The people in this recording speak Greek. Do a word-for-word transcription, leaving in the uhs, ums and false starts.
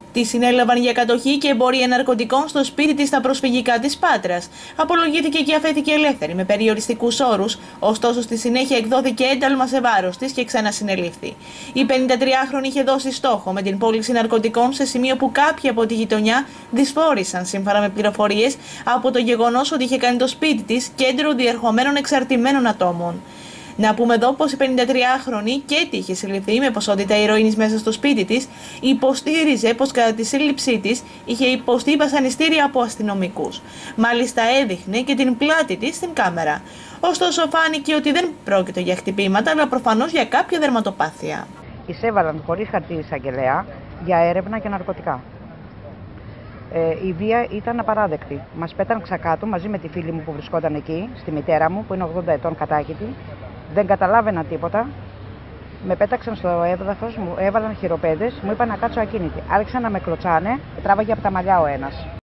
Τη συνέλαβαν για κατοχή και εμπορία ναρκωτικών στο σπίτι της στα προσφυγικά της Πάτρας. Απολογήθηκε και αφέθηκε ελεύθερη με περιοριστικούς όρους, ωστόσο στη συνέχεια εκδόθηκε ένταλμα σε βάρος της και ξανασυνελήφθη. Η πενηντατριάχρονη είχε δώσει στόχο με την πώληση ναρκωτικών σε σημείο που κάποιοι από τη γειτονιά δυσφόρησαν, σύμφωνα με πληροφορίες, από το γεγονός ότι είχε κάνει το σπίτι της κέντρο διερχομένων εξαρτημένων ατόμων. Να πούμε εδώ πως η πενηντατριάχρονη και τι είχε συλληφθεί με ποσότητα ηρωίνης μέσα στο σπίτι της, υποστήριζε πως κατά τη σύλληψή της είχε υποστεί βασανιστήρια από αστυνομικούς. Μάλιστα έδειχνε και την πλάτη της στην κάμερα. Ωστόσο φάνηκε ότι δεν πρόκειται για χτυπήματα, αλλά προφανώς για κάποια δερματοπάθεια. Εισέβαλαν χωρίς χαρτί εισαγγελέα για έρευνα για ναρκωτικά. Ε, η βία ήταν απαράδεκτη. Μας πέταν ξακάτω μαζί με τη φίλη μου που βρισκόταν εκεί, στη μητέρα μου που είναι ογδόντα ετών κατάκητη. Δεν καταλάβαινα τίποτα. Με πέταξαν στο έδαφος, μου έβαλαν χειροπέδες, μου είπαν να κάτσω ακίνητη. Άρχισαν να με κλωτσάνε, τράβαγε από τα μαλλιά ο ένας.